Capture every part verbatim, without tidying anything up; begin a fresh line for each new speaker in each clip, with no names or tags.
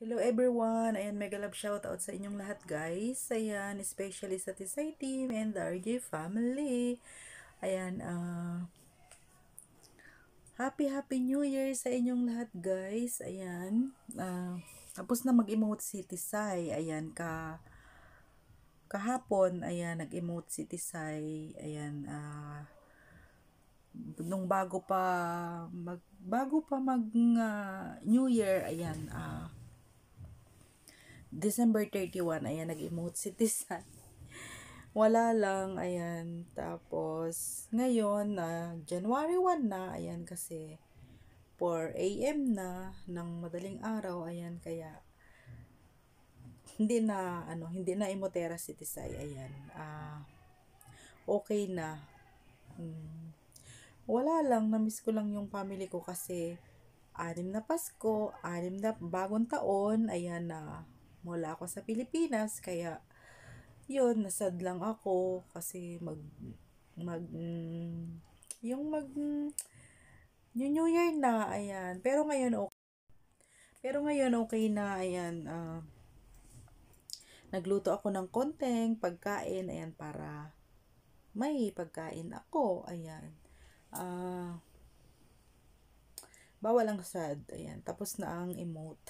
Hello everyone! Ayan, mega love shoutout sa inyong lahat guys. Ayan, especially sa Tisay team and the R J family. Ayan, uh, happy happy new year sa inyong lahat guys. Ayan, uh, tapos na mag-emote si Tisay. Ayan, ka kahapon, ayan, nag-emote si Tisay. Ayan, uh, nung bago pa mag, bago pa mag uh, New Year, ayan, ah, uh, December thirty-one, ayan, nag-emote si Tisay. Wala lang, ayan. Tapos, ngayon, na uh, January one na, ayan, kasi four a m na, ng madaling araw, ayan, kaya, hindi na, ano, hindi na emotera si Tisay, ayan. Ah, uh, okay na. Hmm. Wala lang, na-miss ko lang yung family ko kasi, anim na Pasko, anim na bagong taon, ayan na, mula ako sa Pilipinas, kaya yun, nasad lang ako kasi mag mag mm, yung mag mm, yung New Year na, ayan. Pero ngayon okay. Pero ngayon okay na, ayan. Uh, nagluto ako ng konteng pagkain, ayan, para may pagkain ako, ayan. Ah, uh, bawal ang sad, ayan. Tapos na ang emote.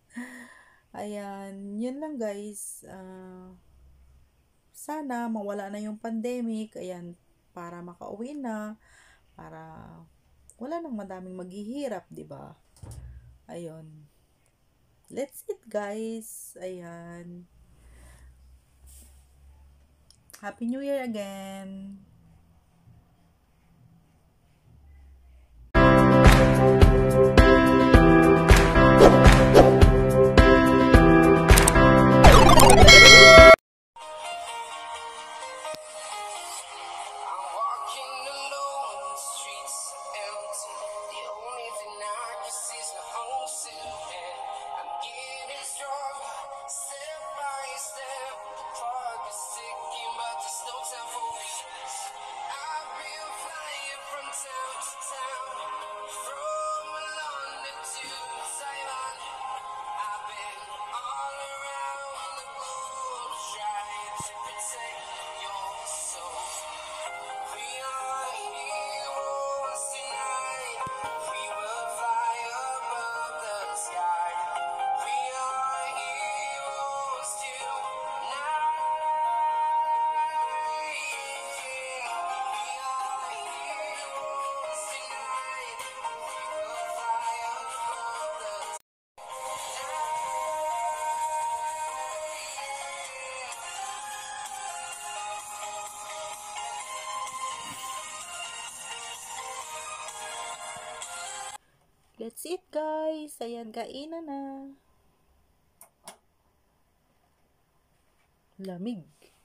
Ayan, yun lang guys. Uh, sana mawala na yung pandemic, ayan, para makauwi na, para wala nang madaming maghihirap, 'di ba? Ayun. Let's eat, guys. Ayan. Happy New Year again. Let's eat, guys. Ayan, kainan na. Lamig.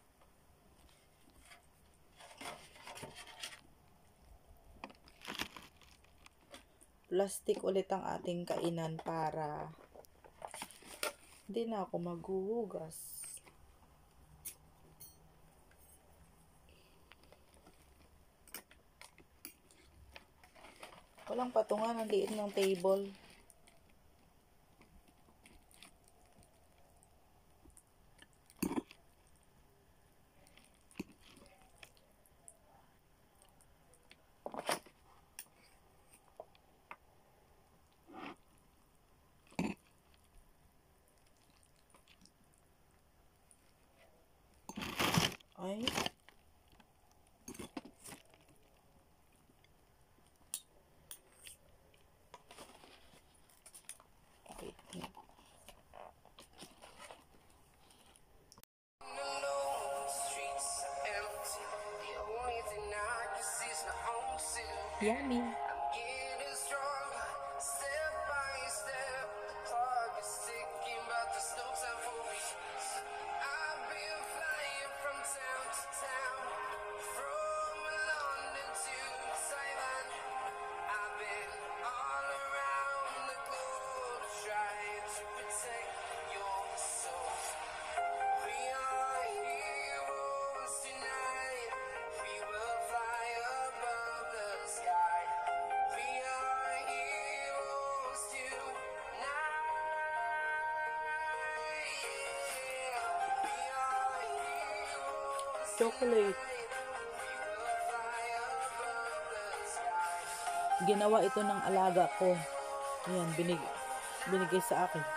Plastic ulit ang ating kainan para hindi na ako maghuhugas. Walang patungan, ang liit ng table. Ay. Yummy. chocolate. Ginawa ito ng alaga ko. Ayan, binig binigay sa akin.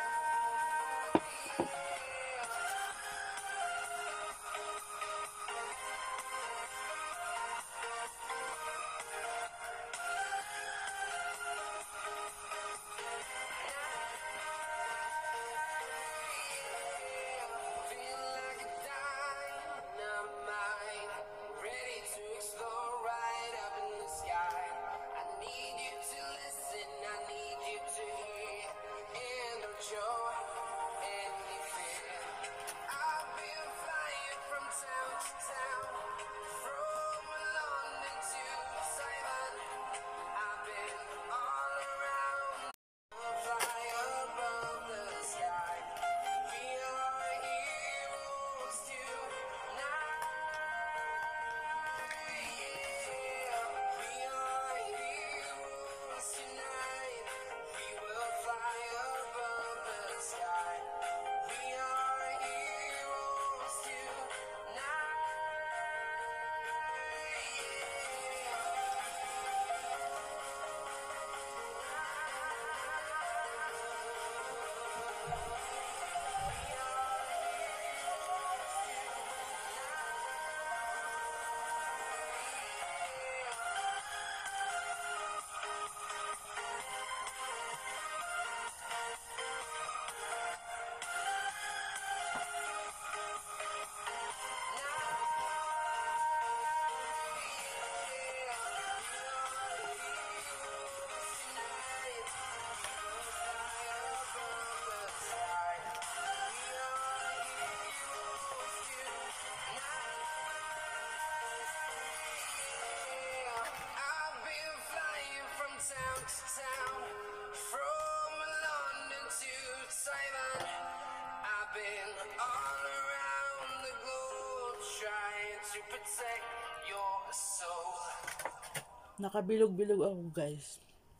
Nakabilog-bilog ako, guys.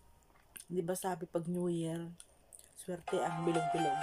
Di ba sabi pag New Year, swerte ang bilog-bilog.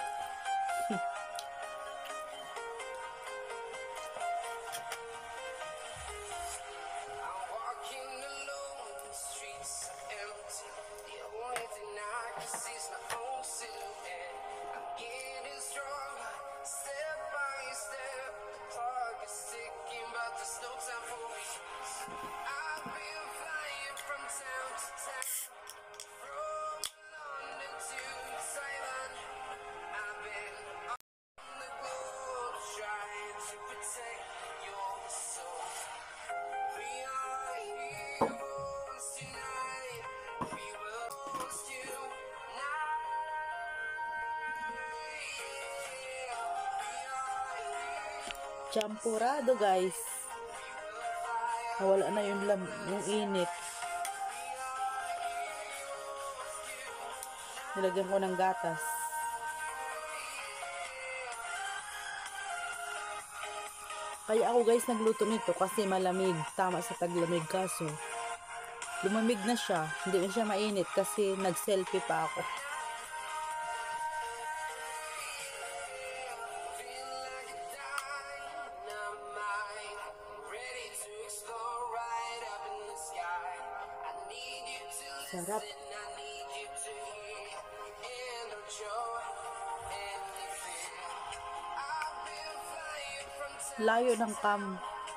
Champurado, guys. Nawala na yung lam yung init. Nilagyan ko ng gatas. Kaya ako, guys, nagluto nito kasi malamig. Tama sa taglamig, kaso lumamig na siya. Hindi na siya mainit kasi nag-selfie pa ako. Sarap. Layo ng cam.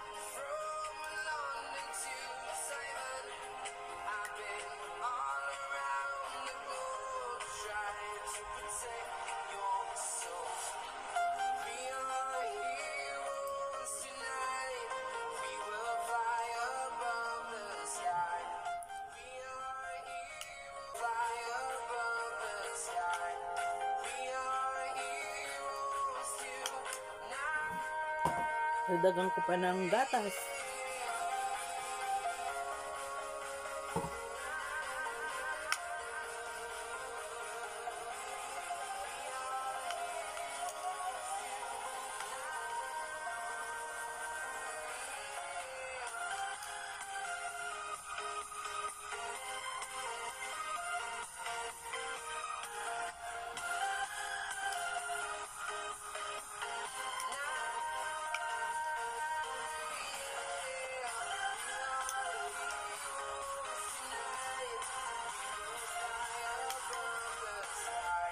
Dadagan ko pa ng gatas.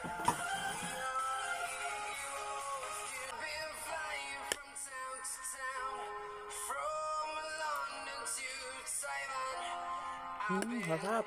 Hmm, harap.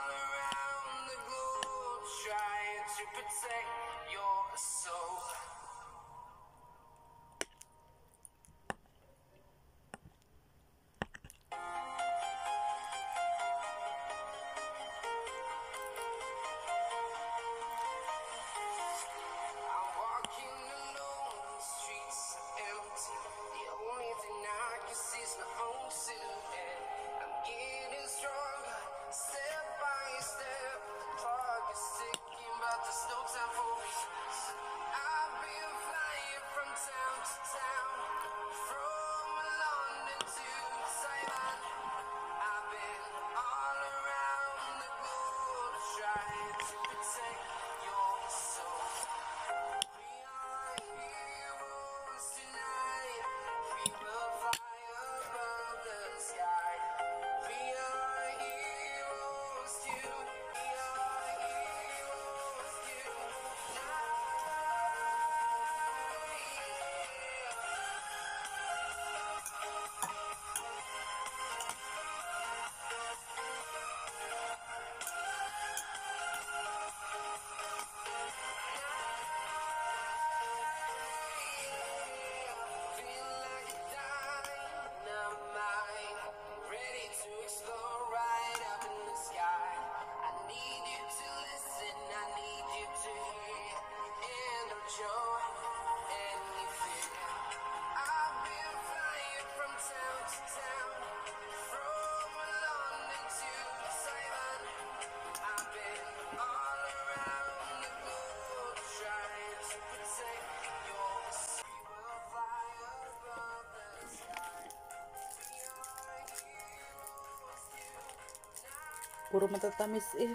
Puro matatamis eh.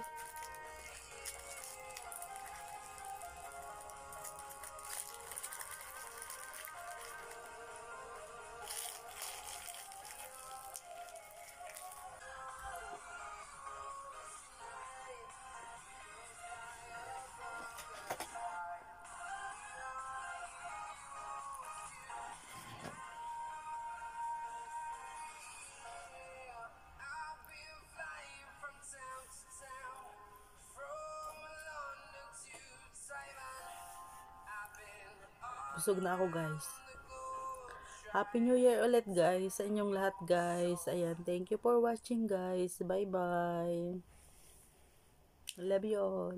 Busog na ako, guys. Happy New Year ulit, guys, sa inyong lahat, guys. Ayan, thank you for watching, guys. Bye-bye. Love you all.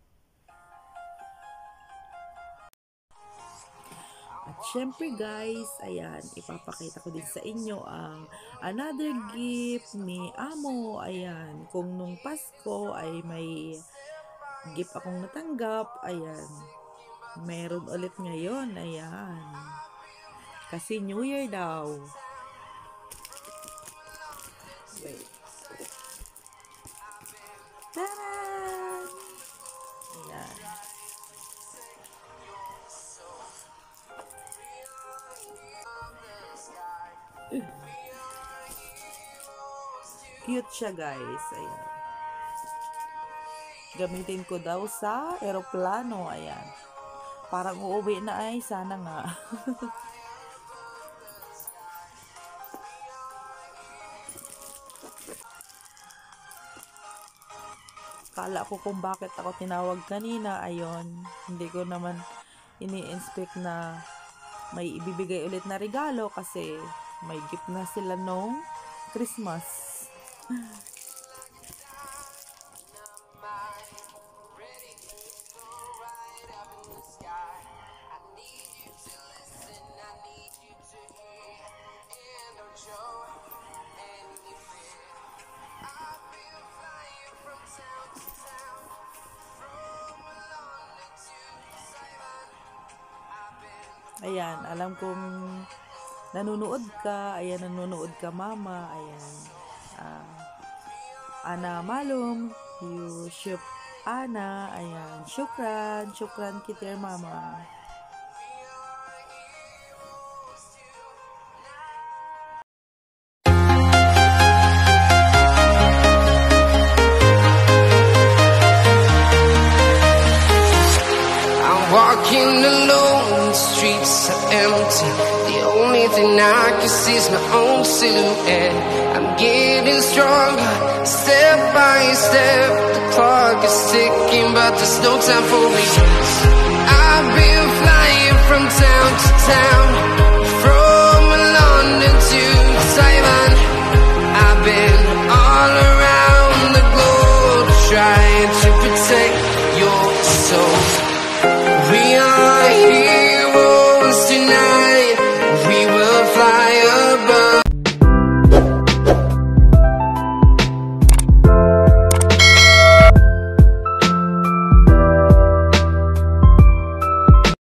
At syempre, guys, ayan, ipapakita ko din sa inyo ang another gift ni Amo. Ayan, kung nung Pasko ay may gift akong natanggap, ayan, meron ulit ngayon, ayan. Kasi New Year daw. Wait. Taran! Ayan. Uh. Cute siya, guys. Ayan. Gamitin ko daw sa eroplano, ayan. Parang uuwi na ay, sana nga. Kala ko kung bakit ako tinawag kanina, ayon. Hindi ko naman ini-expect na may ibibigay ulit na regalo kasi may gift na sila nung Christmas. Ayan, alam kong nanonood ka. Ayan, nanonood ka, mama. Ayan. Uh, Ana Malum, you ship Ana. Ayan, syukran. Syukran kitir, mama.
Walking alone, the streets are empty. The only thing I can see is my own silhouette. I'm getting stronger, step by step. The clock is ticking, but there's no time for me. I've been flying from town to town.